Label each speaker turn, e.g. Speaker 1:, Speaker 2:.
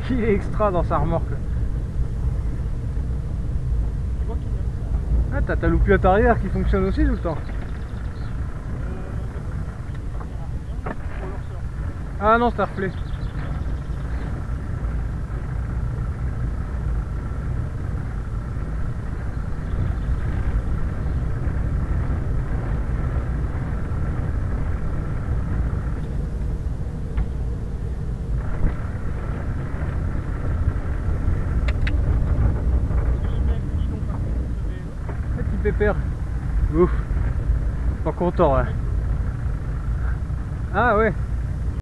Speaker 1: qu'il est extra dans sa remorque.
Speaker 2: Tu vois qu'il aime ça.
Speaker 1: Ah, t'as ta loupiote arrière qui fonctionne aussi tout le temps. Ah non, c'est un reflet. Petit pépère. Ouf. Pas content, ouais. Ah ouais.